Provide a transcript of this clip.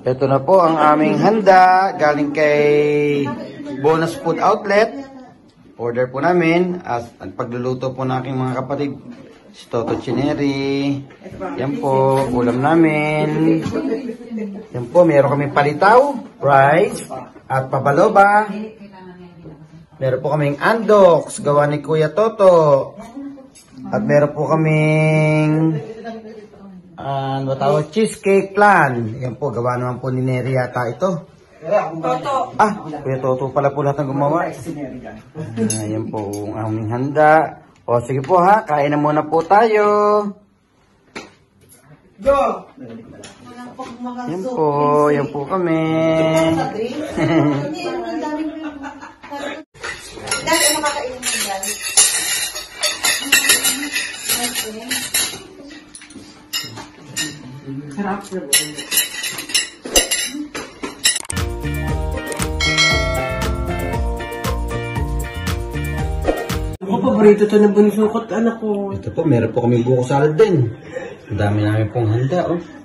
Ito na po ang aming handa galing kay Bonus Food Outlet. Order po namin at pagluluto po ng aking mga kapatid. Si Toto Chineri. Yan po, ulam namin. Yan po, meron kaming palitaw, rice, at papaloba. Meron po kaming andox, gawa ni Kuya Toto. At meron po kaming cheesecake plan. Yan po, gawa naman po ni Neri yata ito. Toto. Kuya Toto pala po lahat ng gumawa. Yan po ang aming handa. O sige po ha, kain na muna po tayo. Go! Yan po kami. Dahil ano makakainin mo yan? Sarap na ba? Ako, paborito to ng bunsukot, anak ko. Ito po, meron po kami buko salad din. Ang dami namin pong handa, oh.